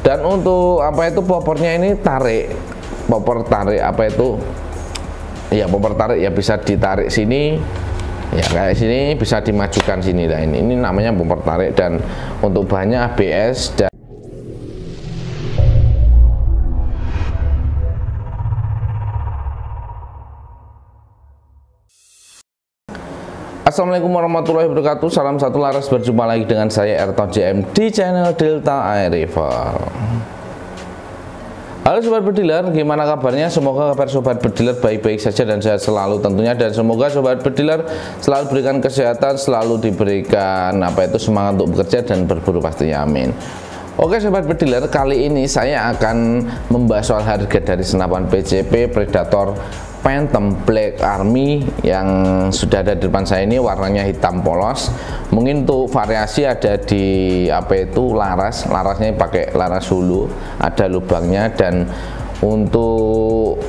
Dan untuk apa itu popornya ini tarik, popor tarik apa itu ya, popor tarik ya, bisa ditarik sini ya, kayak sini, bisa dimajukan sini. Nah ini namanya popor tarik. Dan untuk bahannya ABS. Dan Assalamualaikum warahmatullahi wabarakatuh. Salam satu laras, berjumpa lagi dengan saya Ayrton JM di channel Delta Air Rival. Halo sobat berdealer, gimana kabarnya? Semoga kabar sobat berdealer baik-baik saja dan sehat selalu tentunya. Dan semoga sobat berdealer selalu diberikan kesehatan, selalu diberikan semangat untuk bekerja dan berburu pastinya, amin. Oke sobat berdealer, kali ini saya akan membahas soal harga dari senapan PCP Predator Phantom Black Army yang sudah ada di depan saya ini. Warnanya hitam polos. Mungkin untuk variasi ada di larasnya pakai laras hulu, ada lubangnya. Dan untuk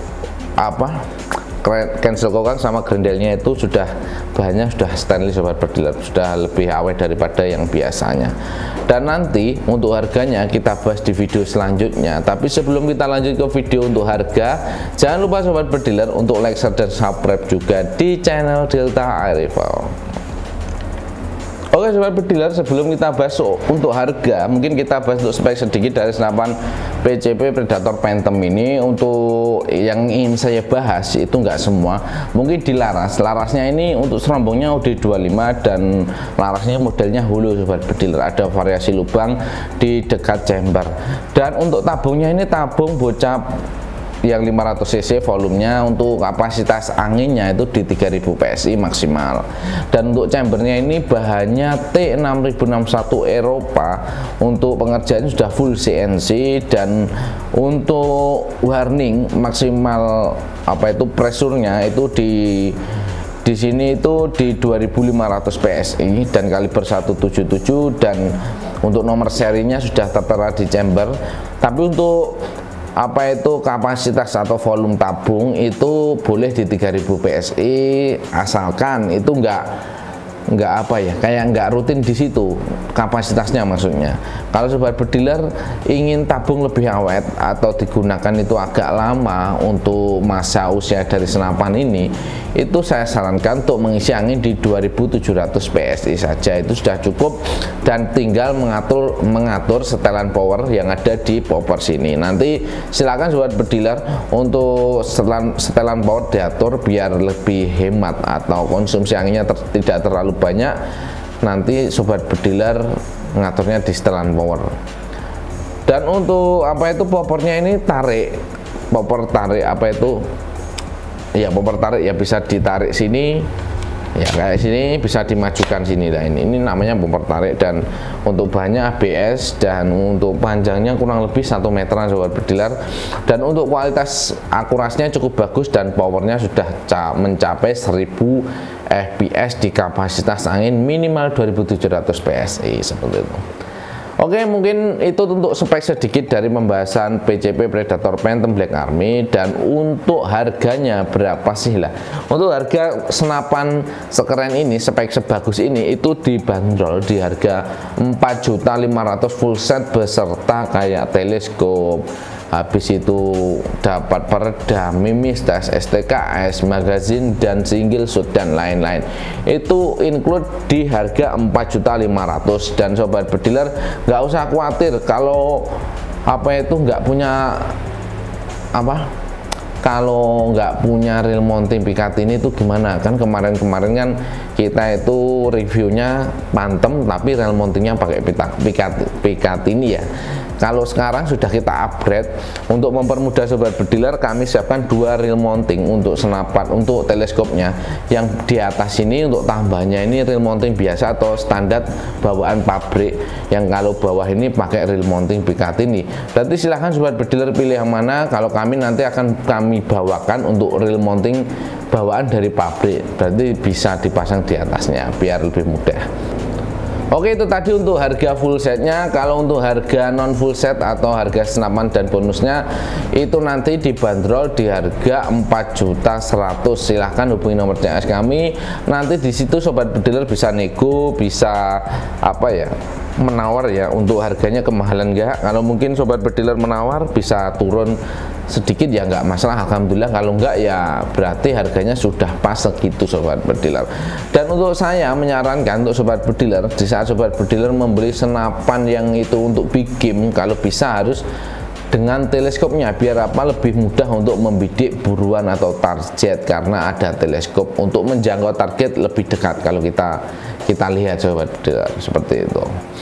cancel kokan sama grendelnya itu sudah bahannya sudah stainless sobat berdealer, sudah lebih awet daripada yang biasanya. Dan nanti untuk harganya kita bahas di video selanjutnya. Tapi sebelum kita lanjut ke video untuk harga, jangan lupa sobat berdealer untuk like, share, dan subscribe juga di channel Delta Air Rival. Oke sobat berdealer, sebelum kita bahas untuk harga, mungkin kita bahas untuk spek sedikit dari senapan PCP Predator Phantom ini. Untuk yang ingin saya bahas itu enggak semua, mungkin di larasnya ini untuk serombongnya OD25 dan larasnya modelnya hulu sobat berdealer, ada variasi lubang di dekat chamber. Dan untuk tabungnya ini tabung bocap yang 500 cc volumenya. Untuk kapasitas anginnya itu di 3000 PSI maksimal. Dan untuk chambernya ini bahannya T6061 Eropa. Untuk pengerjaan sudah full CNC. Dan untuk warning maksimal presurnya itu di sini itu di 2500 PSI dan kaliber 177. Dan untuk nomor serinya sudah tertera di chamber. Tapi untuk kapasitas atau volume tabung itu boleh di 3000 PSI, asalkan itu kayak rutin di situ kapasitasnya. Maksudnya kalau sobat berdealer ingin tabung lebih awet atau digunakan itu agak lama untuk masa usia dari senapan ini, itu saya sarankan untuk mengisi angin di 2700 PSI saja, itu sudah cukup. Dan tinggal mengatur setelan power yang ada di popor sini. Nanti silakan sobat berdealer untuk setelan power diatur biar lebih hemat atau konsumsi anginnya tidak terlalu banyak. Nanti sobat berdealer ngaturnya di setelan power. Dan untuk popornya ini tarik, popor tarik popor tarik ya, bisa ditarik sini ya, kayak sini, bisa dimajukan sini. Nah ini namanya popor tarik. Dan untuk bahannya ABS. Dan untuk panjangnya kurang lebih 1 meteran sobat berdealer. Dan untuk kualitas akurasinya cukup bagus dan powernya sudah mencapai 1000 fps di kapasitas angin minimal 2700 PSI seperti itu. Oke, mungkin itu untuk spek sedikit dari pembahasan PCP Predator Phantom Black Army. Dan untuk harganya berapa sih lah? Untuk harga senapan sekeren ini, spek sebagus ini, itu dibanderol di harga 4.500.000 full set beserta kayak teleskop, habis itu dapat peredam, mimis, tas STKS, magazin, dan single shoot dan lain-lain. Itu include di harga 4.500.000. Dan sobat berdealer nggak usah khawatir kalau nggak punya kalau nggak punya reel mounting Picatinny itu gimana. Kan kemarin-kemarin kan kita itu reviewnya Phantom tapi reel mountingnya pakai Picatinny ya. Kalau sekarang sudah kita upgrade untuk mempermudah sobat berdealer, kami siapkan 2 reel mounting untuk senapan. Untuk teleskopnya yang di atas ini, untuk tambahnya ini reel mounting biasa atau standar bawaan pabrik, yang kalau bawah ini pakai reel mounting Picatinny. Berarti silahkan sobat berdealer pilih yang mana. Kalau kami nanti akan kami bawakan untuk reel mounting bawaan dari pabrik, berarti bisa dipasang di atasnya biar lebih mudah. Oke, itu tadi untuk harga full setnya. Kalau untuk harga non full set atau harga senapan dan bonusnya itu nanti dibanderol di harga 4.100.000. Silahkan hubungi nomor CS kami. Nanti di situ sobat berdealer bisa nego, bisa menawar ya, untuk harganya kemahalan enggak. Kalau mungkin sobat berdealer menawar bisa turun sedikit ya nggak masalah, alhamdulillah. Kalau enggak ya berarti harganya sudah pas segitu sobat berdealer. Dan untuk saya menyarankan untuk sobat berdealer, di saat sobat berdealer membeli senapan yang itu untuk big game, kalau bisa harus dengan teleskopnya, biar apa, lebih mudah untuk membidik buruan atau target, karena ada teleskop untuk menjangkau target lebih dekat kalau kita lihat sobat berdealer seperti itu.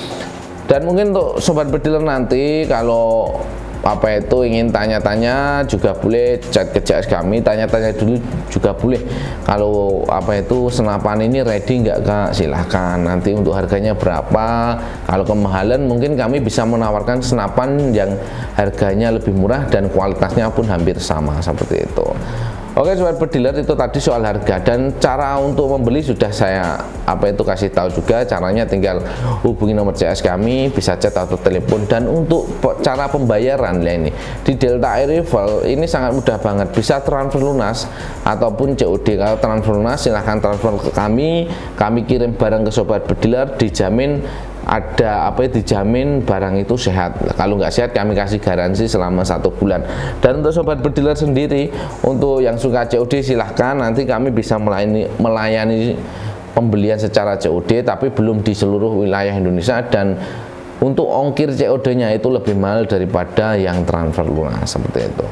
Dan mungkin untuk sobat berdealer nanti kalau apa itu ingin tanya-tanya juga boleh chat ke JS kami, tanya-tanya dulu juga boleh. Kalau apa itu senapan ini ready nggak Kak, silahkan. Nanti untuk harganya berapa, kalau kemahalan mungkin kami bisa menawarkan senapan yang harganya lebih murah dan kualitasnya pun hampir sama seperti itu. Oke sobat berdealer, itu tadi soal harga, dan cara untuk membeli sudah saya apa itu kasih tahu juga. Caranya tinggal hubungi nomor CS kami, bisa chat atau telepon. Dan untuk cara pembayaran ya, ini di Delta Air Rival ini sangat mudah banget, bisa transfer lunas ataupun COD. Kalau transfer lunas silahkan transfer ke kami kirim barang ke sobat berdealer, dijamin ada apa ya, dijamin barang itu sehat. Kalau nggak sehat kami kasih garansi selama 1 bulan. Dan untuk sobat berdealer sendiri, untuk yang suka COD silahkan, nanti kami bisa melayani pembelian secara COD, tapi belum di seluruh wilayah Indonesia, dan untuk ongkir COD nya itu lebih mahal daripada yang transfer lunas seperti itu.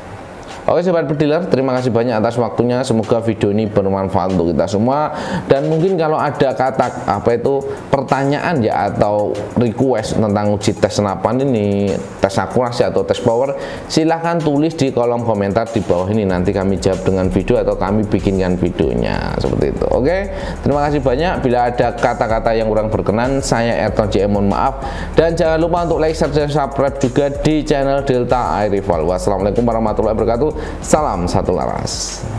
Oke sobat berdealer, terima kasih banyak atas waktunya. Semoga video ini bermanfaat untuk kita semua. Dan mungkin kalau ada kata apa itu pertanyaan ya atau request tentang uji tes senapan ini, tes akurasi atau tes power, silahkan tulis di kolom komentar di bawah ini. Nanti kami jawab dengan video atau kami bikinkan videonya seperti itu. Oke, terima kasih banyak. Bila ada kata-kata yang kurang berkenan, saya Ayrton JM mohon maaf. Dan jangan lupa untuk like, share, dan subscribe juga di channel Delta Air Rival. Wassalamualaikum warahmatullahi wabarakatuh. Salam satu laras.